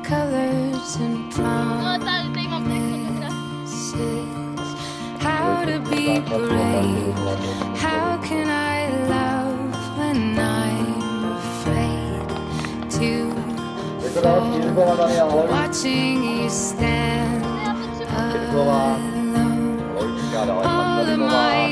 colors and promises. How to be brave? How can I love when I'm afraid to fall? Watching you stand alone. All of my